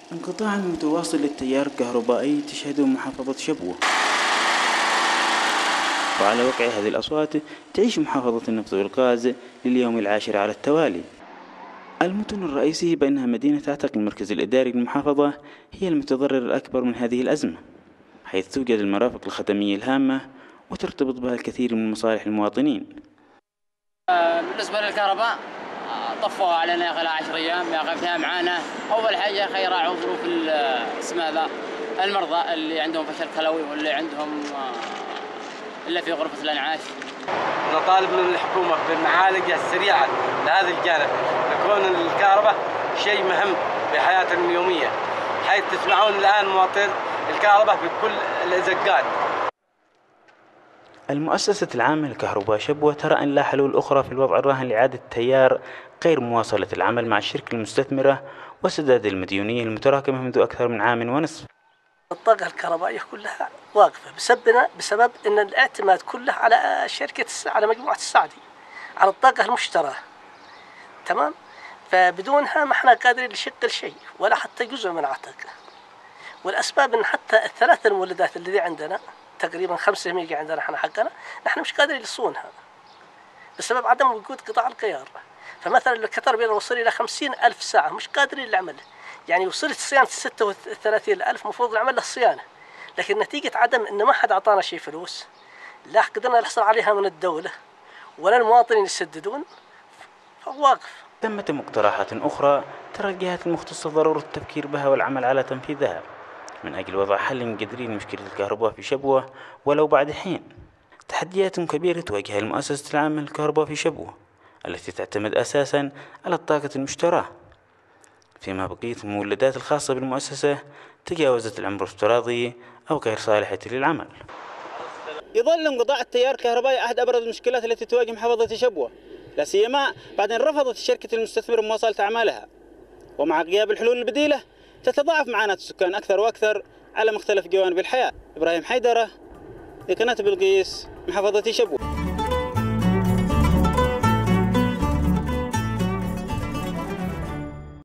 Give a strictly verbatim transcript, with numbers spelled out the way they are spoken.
انقطاع متواصل للتيار الكهربائي تشهده محافظة شبوة. وعلى وقع هذه الأصوات تعيش محافظة النفط والغاز لليوم العاشر على التوالي. المتن الرئيسي بأنها مدينة تعتقل المركز الإداري للمحافظة هي المتضرر الأكبر من هذه الأزمة، حيث توجد المرافق الخدمية الهامة وترتبط بها الكثير من مصالح المواطنين. بالنسبة للكهرباء طفوا علينا يا أخي عشر أيام يا أخي فيها معانا. أول حاجة يا أخي يراعوا ظروف اسم هذا المرضى اللي عندهم فشل كلوي واللي عندهم إلا في غرفة الإنعاش. نطالب من الحكومة بالمعالجة السريعة لهذا الجانب، لكون الكهرباء شيء مهم في حياتنا اليومية، حيث تسمعون الآن مواطن الكهرباء في كل الزقات. المؤسسة العامة لكهرباء شبوة ترى أن لا حلول أخرى في الوضع الراهن لإعادة التيار غير مواصلة العمل مع الشركة المستثمرة وسداد المديونية المتراكمة منذ أكثر من عام ونصف. الطاقة الكهربائية كلها واقفة بسبب بسبب أن الاعتماد كله على شركة على مجموعة السعدي على الطاقة المشتراه، تمام؟ فبدونها ما احنا قادرين نشغل شيء ولا حتى جزء من الطاقة. والأسباب أن حتى الثلاث المولدات اللي عندنا تقريبا خمسة ميجا عندنا احنا حقنا نحن مش قادرين نصونها بسبب عدم وجود قطاع الغيار. فمثلا الكتر بيوصل إلى خمسين ألف ساعة مش قادرين نعمل، يعني وصلت صيانة ستة وثلاثين ألف مفروض نعمل له صيانة، لكن نتيجة عدم إن ما حد أعطانا شيء فلوس لا قدرنا نحصل عليها من الدولة ولا المواطنين يسددون، فواقف. ثمة مقترحات أخرى ترى الجهات المختصة ضرورة التفكير بها والعمل على تنفيذها من أجل وضع حل جذري لمشكلة الكهرباء في شبوة ولو بعد حين. تحديات كبيرة تواجه المؤسسة العامة للكهرباء في شبوة التي تعتمد أساسا على الطاقة المشتراة، فيما بقية المولدات الخاصة بالمؤسسة تجاوزت العمر الافتراضي أو غير صالحة للعمل. يظل انقطاع التيار الكهربائي أحد أبرز المشكلات التي تواجه محافظة شبوة، لا سيما بعد أن رفضت الشركة المستثمرة مواصلة أعمالها، ومع غياب الحلول البديلة تتضاعف معاناة السكان أكثر وأكثر على مختلف جوانب الحياة. إبراهيم حيدرة لقناة بلقيس، محافظة شبوة.